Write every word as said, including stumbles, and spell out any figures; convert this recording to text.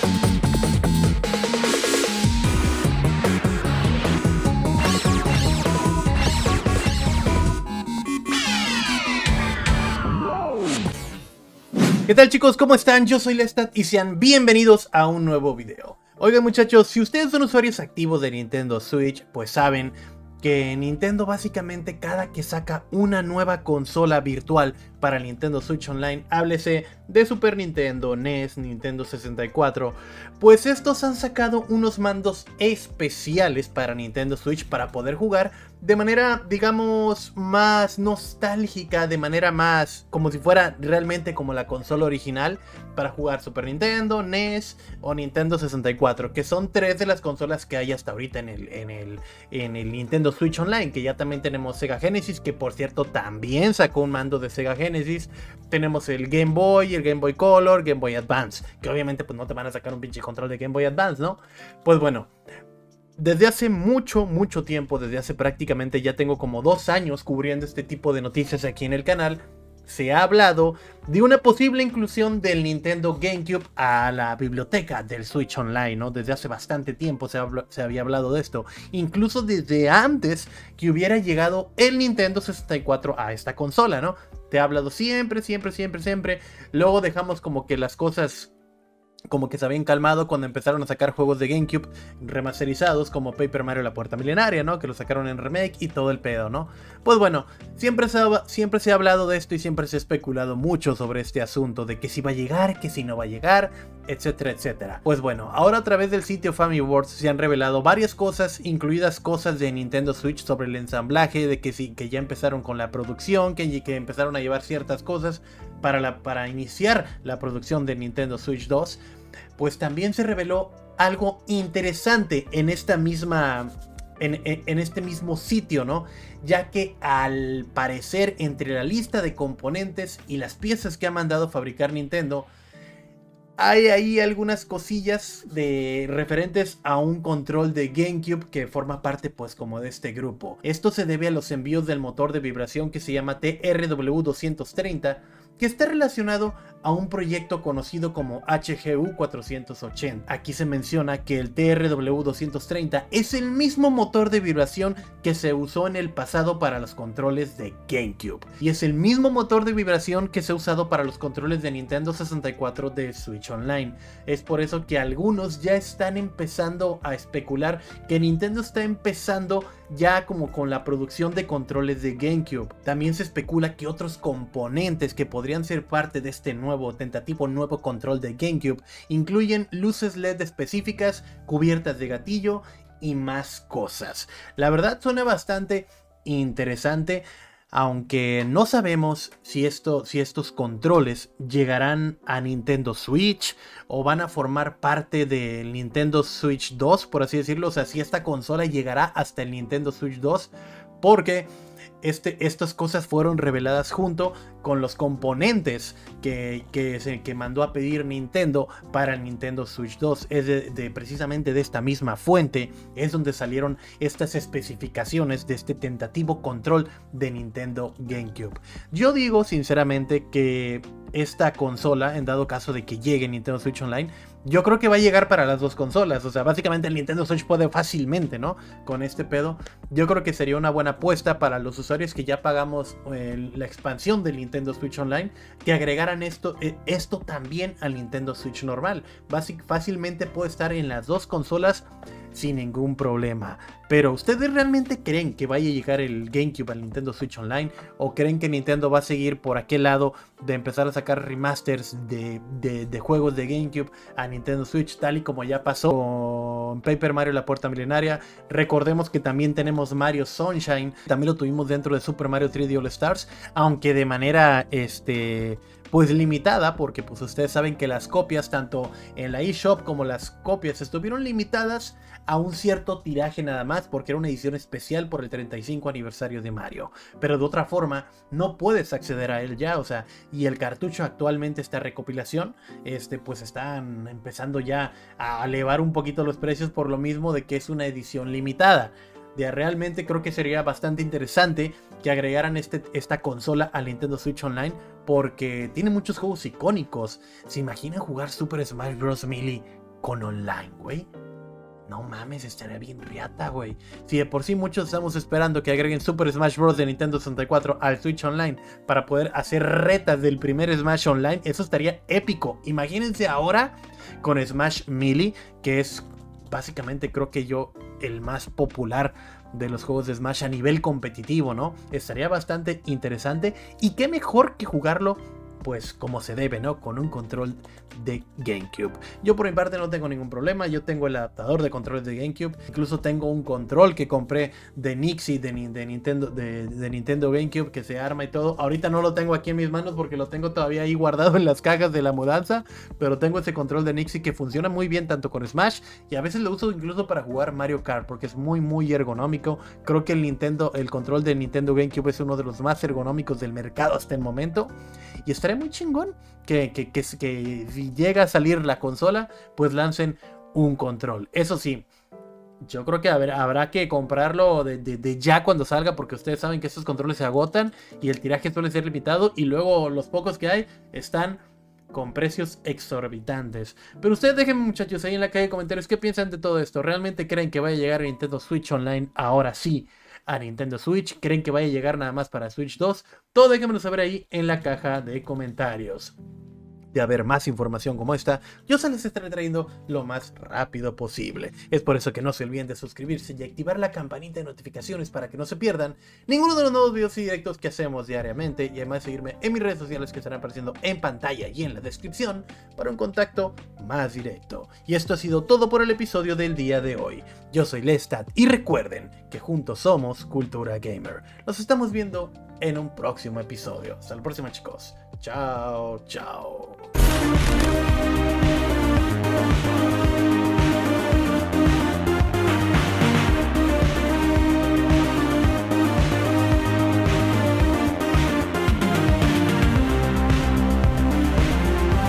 ¿Qué tal, chicos? ¿Cómo están? Yo soy Lestat y sean bienvenidos a un nuevo video. Oigan, muchachos, si ustedes son usuarios activos de Nintendo Switch, pues saben que Nintendo básicamente cada que saca una nueva consola virtual para Nintendo Switch Online, háblese de Super Nintendo, N E S, Nintendo sesenta y cuatro, pues estos han sacado unos mandos especiales para Nintendo Switch para poder jugar de manera, digamos, más nostálgica, de manera más como si fuera realmente como la consola original, para jugar Super Nintendo, N E S o Nintendo sesenta y cuatro, que son tres de las consolas que hay hasta ahorita en el, en el, en el Nintendo Switch Online, que ya también tenemos Sega Genesis, que por cierto también sacó un mando de Sega Genesis. Tenemos el Game Boy, el Game Boy Color, Game Boy Advance, que obviamente pues no te van a sacar un pinche control de Game Boy Advance, ¿no? Pues bueno, desde hace mucho, mucho tiempo, desde hace prácticamente ya tengo como dos años cubriendo este tipo de noticias aquí en el canal, se ha hablado de una posible inclusión del Nintendo GameCube a la biblioteca del Switch Online, ¿no? Desde hace bastante tiempo se, habla, se había hablado de esto, incluso desde antes que hubiera llegado el Nintendo sesenta y cuatro a esta consola, ¿no? Te he hablado siempre, siempre, siempre, siempre. Luego dejamos como que las cosas como que se habían calmado cuando empezaron a sacar juegos de GameCube remasterizados como Paper Mario La Puerta Milenaria, ¿no? Que lo sacaron en remake y todo el pedo, ¿no? Pues bueno, siempre se, ha, siempre se ha hablado de esto y siempre se ha especulado mucho sobre este asunto de que si va a llegar, que si no va a llegar, etcétera, etcétera. Pues bueno, ahora a través del sitio FamiWords se han revelado varias cosas, incluidas cosas de Nintendo Switch sobre el ensamblaje, de que, sí, que ya empezaron con la producción, que, que empezaron a llevar ciertas cosas para, la, para iniciar la producción de Nintendo Switch dos. Pues también se reveló algo interesante en esta misma, en, en, en este mismo sitio, ¿no? Ya que al parecer entre la lista de componentes y las piezas que ha mandado fabricar Nintendo, hay ahí algunas cosillas de referentes a un control de GameCube que forma parte pues como de este grupo. Esto se debe a los envíos del motor de vibración que se llama T R W doscientos treinta, que está relacionado a un proyecto conocido como H G U cuatrocientos ochenta. Aquí se menciona que el T R W doscientos treinta es el mismo motor de vibración que se usó en el pasado para los controles de GameCube, y es el mismo motor de vibración que se ha usado para los controles de Nintendo sesenta y cuatro de Switch Online. Es por eso que algunos ya están empezando a especular que Nintendo está empezando ya como con la producción de controles de GameCube. También se especula que otros componentes que podrían ser parte de este nuevo tentativo nuevo control de GameCube incluyen luces L E D específicas, cubiertas de gatillo y más cosas. La verdad suena bastante interesante, aunque no sabemos si, esto, si estos controles llegarán a Nintendo Switch o van a formar parte del Nintendo Switch dos, por así decirlo. O sea, si esta consola llegará hasta el Nintendo Switch dos, porque Este, estas cosas fueron reveladas junto con los componentes que, que, se, que mandó a pedir Nintendo para el Nintendo Switch dos. Es de, de, precisamente de esta misma fuente es donde salieron estas especificaciones de este tentativo control de Nintendo GameCube. Yo digo sinceramente que esta consola, en dado caso de que llegue Nintendo Switch Online, yo creo que va a llegar para las dos consolas. O sea, básicamente el Nintendo Switch puede fácilmente, ¿no? Con este pedo, yo creo que sería una buena apuesta para los usuarios que ya pagamos eh, la expansión del Nintendo Switch Online, que agregaran esto, eh, esto también al Nintendo Switch normal. Basic, fácilmente puede estar en las dos consolas sin ningún problema. Pero ¿ustedes realmente creen que vaya a llegar el GameCube al Nintendo Switch Online? ¿O creen que Nintendo va a seguir por aquel lado de empezar a sacar remasters de, de, de juegos de GameCube a Nintendo Switch, tal y como ya pasó con Paper Mario La Puerta Milenaria? Recordemos que también tenemos Mario Sunshine, también lo tuvimos dentro de Super Mario tres D All Stars, aunque de manera este pues limitada, porque pues ustedes saben que las copias tanto en la eShop como las copias estuvieron limitadas a un cierto tiraje nada más, porque era una edición especial por el treinta y cinco aniversario de Mario. Pero de otra forma no puedes acceder a él ya, o sea, y el cartucho actualmente, esta recopilación, este pues están empezando ya a elevar un poquito los precios por lo mismo de que es una edición limitada. De realmente creo que sería bastante interesante que agregaran este, esta consola al Nintendo Switch Online, porque tiene muchos juegos icónicos. ¿Se imaginan jugar Super Smash Bros. Melee con online, güey. No mames, estaría bien riata, güey. Si de por sí muchos estamos esperando que agreguen Super Smash Bros. De Nintendo sesenta y cuatro al Switch Online para poder hacer retas del primer Smash Online, eso estaría épico. Imagínense ahora con Smash Melee, que es básicamente, creo que yo, el más popular de los juegos de Smash a nivel competitivo, ¿no? Estaría bastante interesante. Y qué mejor que jugarlo pues como se debe, ¿no? Con un control de GameCube. Yo por mi parte no tengo ningún problema, yo tengo el adaptador de controles de GameCube, incluso tengo un control que compré de Nixie de, de, Nintendo, de, de Nintendo GameCube que se arma y todo. Ahorita no lo tengo aquí en mis manos porque lo tengo todavía ahí guardado en las cajas de la mudanza, pero tengo ese control de Nixie que funciona muy bien tanto con Smash y a veces lo uso incluso para jugar Mario Kart porque es muy muy ergonómico. Creo que el Nintendo, el control de Nintendo GameCube es uno de los más ergonómicos del mercado hasta el momento y estaría muy chingón que, que, que, que si llega a salir la consola pues lancen un control. Eso sí, yo creo que habrá, habrá que comprarlo de, de, de ya cuando salga, porque ustedes saben que estos controles se agotan y el tiraje suele ser limitado y luego los pocos que hay están con precios exorbitantes. Pero ustedes déjenme, muchachos, ahí en la caja de comentarios qué piensan de todo esto. ¿Realmente creen que vaya a llegar a Nintendo Switch Online ahora sí a Nintendo Switch? ¿Creen que vaya a llegar nada más para Switch dos? Todo déjenmelo saber ahí en la caja de comentarios. De haber más información como esta, yo se les estaré trayendo lo más rápido posible. Es por eso que no se olviden de suscribirse y activar la campanita de notificaciones para que no se pierdan ninguno de los nuevos videos y directos que hacemos diariamente, y además seguirme en mis redes sociales que estarán apareciendo en pantalla y en la descripción para un contacto más directo. Y esto ha sido todo por el episodio del día de hoy. Yo soy Lestat y recuerden que juntos somos Cultura Gamer. Nos estamos viendo en un próximo episodio. Hasta la próxima, chicos. Chao, chao.